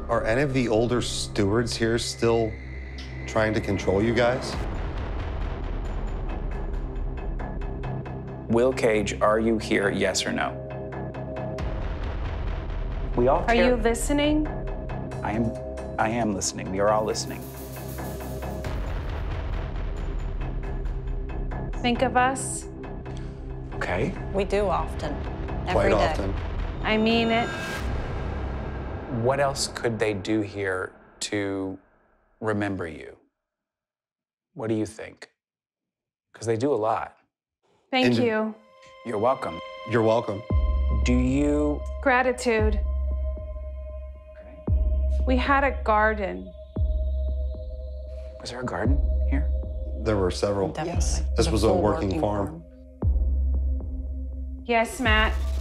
Are any of the older stewards here still trying to control you guys? Will Cage, are you here, yes or no? We all Are care. you listening? I am listening. We are all listening. Think of us. Okay. We do often, Quite every day. often. I mean it. What else could they do here to remember you? What do you think? Because they do a lot. Thank And- you. You're welcome. You're welcome. Do you... Gratitude. Okay. We had a garden. Was there a garden here? There were several. Definitely. This It's was a full working farm. Yes, Matt.